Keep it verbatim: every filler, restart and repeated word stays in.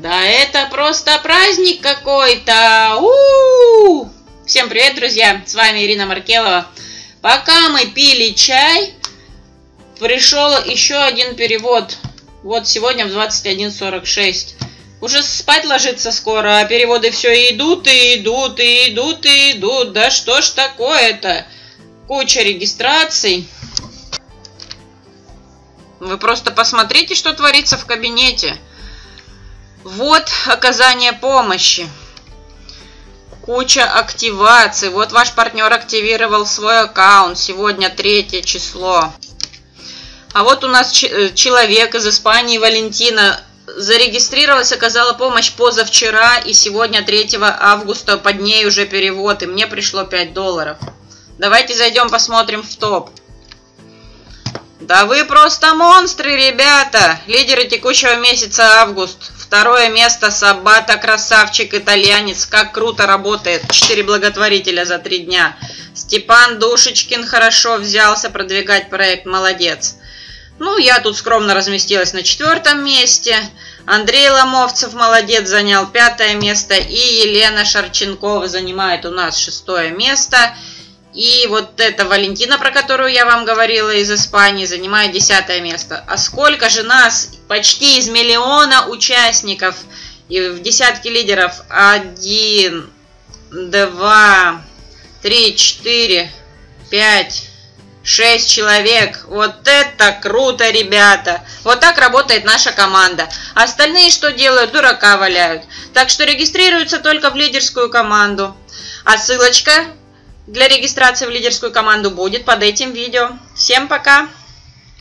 Да это просто праздник какой-то! У-у-у! Всем привет, друзья! С вами Ирина Маркелова. Пока мы пили чай, пришел еще один перевод. Вот сегодня в двадцать один сорок шесть. Уже спать ложиться скоро, а переводы все идут и идут и идут и идут. Да что ж такое-то? Куча регистраций. Вы просто посмотрите, что творится в кабинете. Вот оказание помощи. Куча активаций. Вот ваш партнер активировал свой аккаунт. Сегодня третье число. А вот у нас человек из Испании, Валентина, зарегистрировалась, оказала помощь позавчера. И сегодня, третьего августа, под ней уже перевод. И мне пришло пять долларов. Давайте зайдем, посмотрим в топ. Да вы просто монстры, ребята! Лидеры текущего месяца август. Второе место Сабата, красавчик, итальянец. Как круто работает. Четыре благотворителя за три дня. Степан Душечкин хорошо взялся продвигать проект. Молодец. Ну, я тут скромно разместилась на четвертом месте. Андрей Ломовцев, молодец, занял пятое место. И Елена Шарченкова занимает у нас шестое место. И вот эта Валентина, про которую я вам говорила, из Испании, занимает десятое место. А сколько же нас? Почти из миллиона участников. И в десятке лидеров. Один, два, три, четыре, пять, шесть человек. Вот это круто, ребята. Вот так работает наша команда. А остальные что делают? Дурака валяют. Так что регистрируются только в лидерскую команду. А ссылочка для регистрации в лидерскую команду будет под этим видео. Всем пока!